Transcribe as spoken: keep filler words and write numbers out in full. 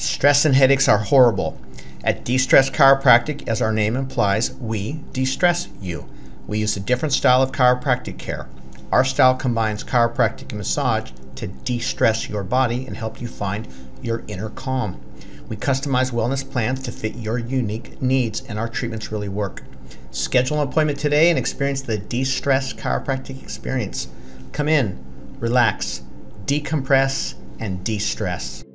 Stress and headaches are horrible. At De-Stress Chiropractic, as our name implies, we de-stress you. We use a different style of chiropractic care. Our style combines chiropractic and massage to de-stress your body and help you find your inner calm. We customize wellness plans to fit your unique needs, and our treatments really work. Schedule an appointment today and experience the De-Stress Chiropractic experience. Come in, relax, decompress, and de-stress.